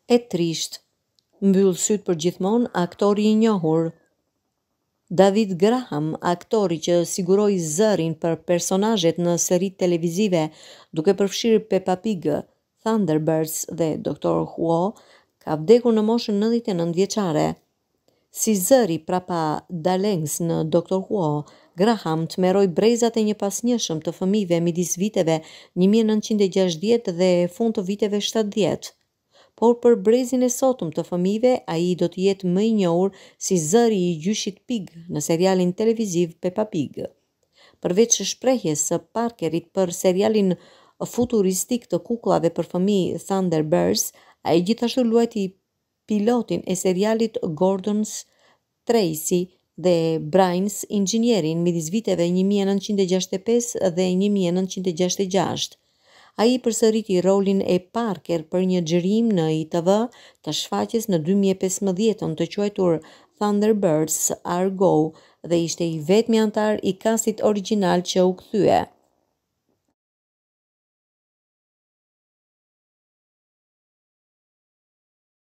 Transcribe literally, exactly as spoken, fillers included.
E trisht, mbyll syt për gjithmonë aktori i njohur David Graham, aktori që siguroi zërin për personazhet në seritë televizive duke përfshirë Peppa Pig, Thunderbirds dhe doktor Who, ka vdekur në moshën nëntëdhjetë e nëntë vjeçare. Si zëri prapa Dalengs në doktor Who, Graham tmerroi brezat e një pasnjëshëm të fëmijëve midis viteve një mijë e nëntëqind e gjashtëdhjetë dhe fund të viteve shtatëdhjetë. Por për brezin e sotëm të fëmijëve, ai do të jetë më i njohur si zëri i gjyshit Pig në serialin televiziv Peppa Pig. Përveç shprehjes së Parkerit për serialin futuristik të kukullave për fëmijë Thunderbirds, ai gjithashtu luajti pilotin e serialit Gordon's Tracy dhe Brains inxhinierin midis viteve një mijë e nëntëqind e gjashtëdhjetë e pesë dhe një mijë e nëntëqind e gjashtëdhjetë e gjashtë. Ai përsëriti rolin e Parker për një xhirim në I T V të shfaqjes në dy mijë e pesëmbëdhjetë të quajtur Thunderbirds Are Go dhe ishte i vetmi antar i kastit origjinal që u kthye.